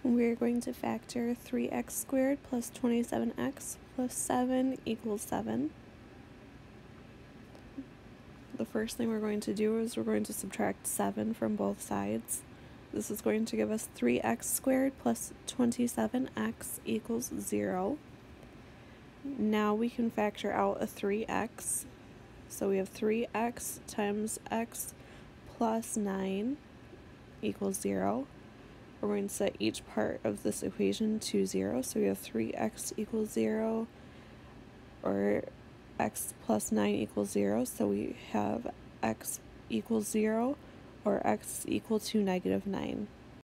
We're going to factor 3x squared plus 27x plus 7 equals 7. The first thing we're going to do is we're going to subtract 7 from both sides. This is going to give us 3x squared plus 27x equals 0. Now we can factor out a 3x. So we have 3x times x plus 9 equals 0. We're going to set each part of this equation to 0. So we have 3x equals 0, or x plus 9 equals 0. So we have x equals 0, or x equal to negative 9.